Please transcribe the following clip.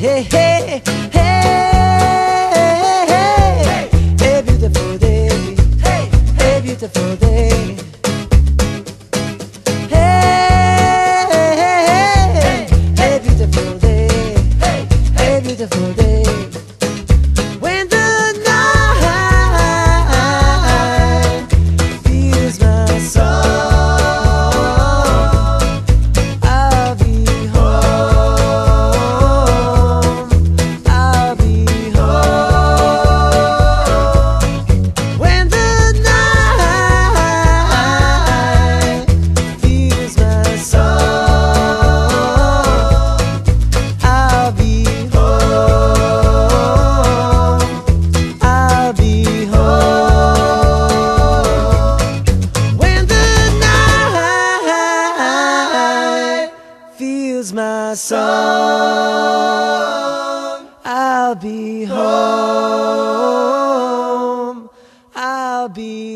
hey, hey, hey, a beautiful day, a beautiful day. Hey, a beautiful day, a beautiful day. When the night fills my soul, I'll be home, I'll be home. When the night fills my soul, I'll be home, I'll be home. When the night fills my soul, I'll be home, I'll be